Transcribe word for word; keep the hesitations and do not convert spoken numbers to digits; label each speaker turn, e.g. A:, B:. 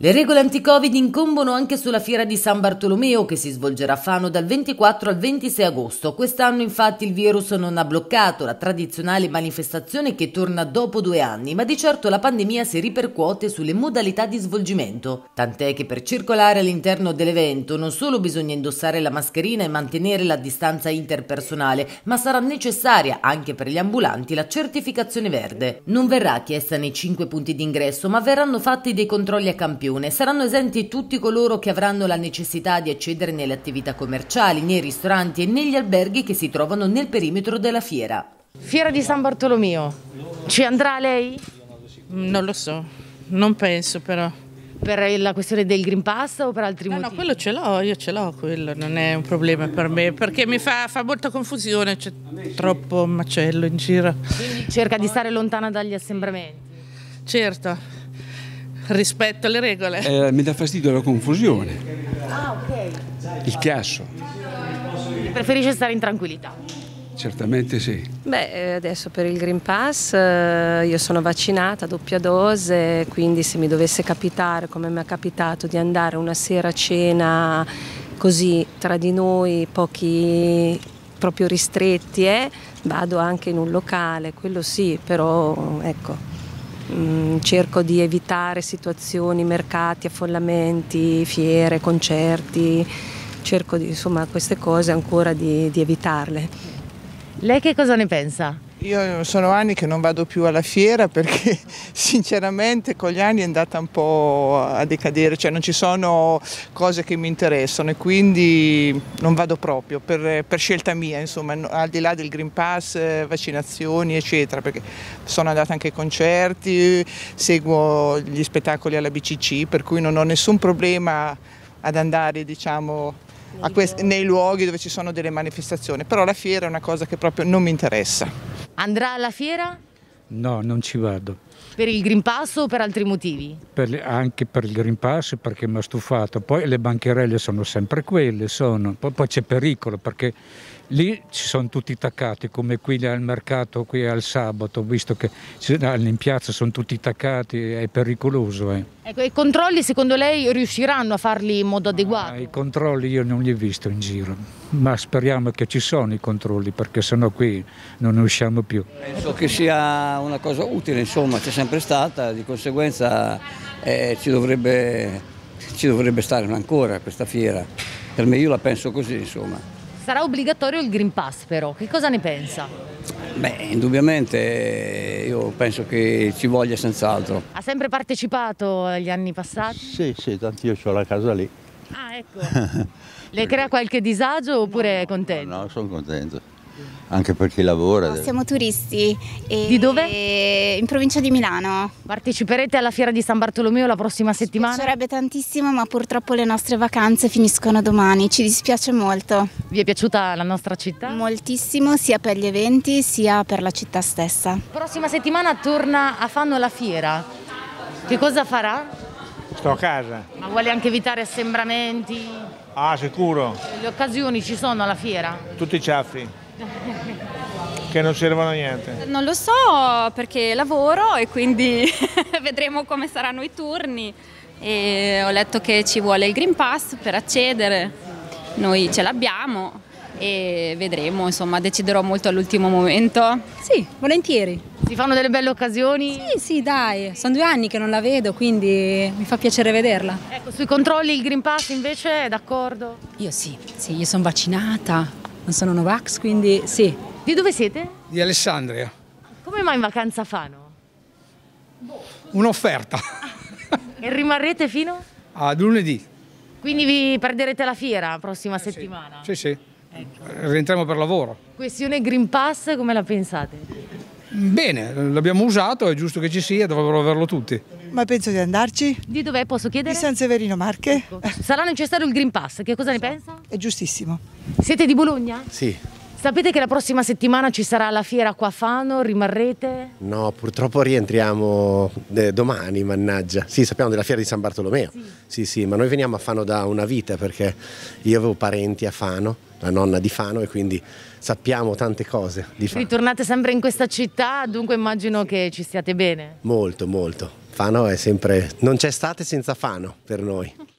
A: Le regole anti-Covid incombono anche sulla Fiera di San Bartolomeo che si svolgerà a Fano dal ventiquattro al ventisei agosto. Quest'anno infatti il virus non ha bloccato la tradizionale manifestazione che torna dopo due anni, ma di certo la pandemia si ripercuote sulle modalità di svolgimento. Tant'è che per circolare all'interno dell'evento non solo bisogna indossare la mascherina e mantenere la distanza interpersonale, ma sarà necessaria anche per gli ambulanti la certificazione verde. Non verrà chiesta nei cinque punti d'ingresso, ma verranno fatti dei controlli a campione. Saranno esenti tutti coloro che avranno la necessità di accedere nelle attività commerciali, nei ristoranti e negli alberghi che si trovano nel perimetro della fiera.
B: Fiera di San Bartolomeo, ci andrà lei?
C: Non lo so, non penso però.
B: Per la questione del Green Pass o per altri
C: no,
B: motivi?
C: No, quello ce l'ho, io ce l'ho, quello non è un problema per me, perché mi fa, fa molta confusione, c'è troppo macello in giro.
B: Quindi cerca di stare lontana dagli assembramenti?
C: Certo. Rispetto alle regole.
D: Eh, mi dà fastidio la confusione.
B: Ah, ok.
D: Il chiasso.
B: Preferisce stare in tranquillità?
D: Certamente sì.
E: Beh, adesso per il Green Pass eh, io sono vaccinata a doppia dose, quindi se mi dovesse capitare, come mi è capitato, di andare una sera a cena così tra di noi, pochi proprio ristretti, eh, vado anche in un locale, quello sì, però ecco. Cerco di evitare situazioni, mercati, affollamenti, fiere, concerti, cerco di, insomma, queste cose ancora di, di evitarle.
B: Lei che cosa ne pensa?
F: Io sono anni che non vado più alla fiera perché sinceramente con gli anni è andata un po' a decadere, cioè non ci sono cose che mi interessano e quindi non vado proprio per, per scelta mia, insomma, al di là del Green Pass, vaccinazioni eccetera, perché sono andata anche ai concerti, seguo gli spettacoli alla B C C, per cui non ho nessun problema ad andare, diciamo, a questi, nei luoghi dove ci sono delle manifestazioni, però la fiera è una cosa che proprio non mi interessa.
B: Andrà alla fiera?
G: No, non ci vado.
B: Per il Green Pass o per altri motivi?
G: Per, anche per il Green Pass perché mi ha stufato, poi le bancherelle sono sempre quelle, sono. Poi, poi c'è pericolo perché lì ci sono tutti taccati, come qui al mercato, qui al sabato, visto che in piazza sono tutti taccati, è pericoloso. Eh.
B: Ecco, i controlli secondo lei riusciranno a farli in modo adeguato?
G: Ah, I controlli io non li ho visti in giro, ma speriamo che ci sono i controlli perché sennò qui non ne usciamo più.
H: Penso che sia una cosa utile, insomma, c'è sempre stata, di conseguenza eh, ci, dovrebbe, ci dovrebbe stare ancora questa fiera. Per me io la penso così, insomma.
B: Sarà obbligatorio il Green Pass però, che cosa ne pensa?
H: Beh, indubbiamente io penso che ci voglia senz'altro.
B: Ha sempre partecipato agli anni passati?
I: Sì, sì, tanto io ho la casa lì.
B: Ah, ecco. Le crea qualche disagio oppure è contento?
I: No, no, sono contento. Anche per chi lavora.
J: No, siamo turisti. E
B: di dove?
J: In provincia di Milano.
B: Parteciperete alla Fiera di San Bartolomeo la prossima settimana?
J: Mi piacerebbe tantissimo, ma purtroppo le nostre vacanze finiscono domani, ci dispiace molto.
B: Vi è piaciuta la nostra città?
J: Moltissimo, sia per gli eventi sia per la città stessa.
B: Prossima settimana torna a Fano la fiera. Che cosa farà?
K: Sto a casa.
B: Ma vuole anche evitare assembramenti?
K: Ah, sicuro.
B: Le occasioni ci sono alla fiera?
K: Tutti i ciaffi. Che non servono a niente.
L: Non lo so perché lavoro e quindi vedremo come saranno i turni. E ho letto che ci vuole il Green Pass per accedere, noi ce l'abbiamo e vedremo, insomma, deciderò molto all'ultimo momento.
M: Sì, volentieri.
B: Si fanno delle belle occasioni?
M: Sì, sì, dai, sono due anni che non la vedo, quindi mi fa piacere vederla.
B: Ecco, sui controlli il Green Pass invece è d'accordo?
M: Io sì, sì, io sono vaccinata, non sono Novax, quindi sì.
B: Di dove siete?
N: Di Alessandria.
B: Come mai in vacanza a Fano?
N: Un'offerta.
B: E rimarrete fino?
N: A lunedì.
B: Quindi vi perderete la fiera la prossima settimana?
N: Sì, sì. Ecco. Rientriamo per lavoro.
B: Questione Green Pass, come la pensate?
N: Bene, l'abbiamo usato, è giusto che ci sia, dovrebbero averlo tutti.
O: Ma penso di andarci.
B: Di dov'è, posso chiedere?
O: Di San Severino Marche.
B: Ecco. Sarà necessario il Green Pass, che cosa ne pensa?
O: È giustissimo.
B: Siete di Bologna?
P: Sì.
B: Sapete che la prossima settimana ci sarà la fiera qua a Fano, rimarrete?
P: No, purtroppo rientriamo eh, domani, mannaggia. Sì, sappiamo della fiera di San Bartolomeo. Sì. sì, sì, ma noi veniamo a Fano da una vita perché io avevo parenti a Fano, la nonna di Fano, e quindi sappiamo tante cose di Fano.
B: Ritornate sempre in questa città, dunque immagino che ci stiate bene.
P: Molto, molto. Fano è sempre... non c'è estate senza Fano per noi.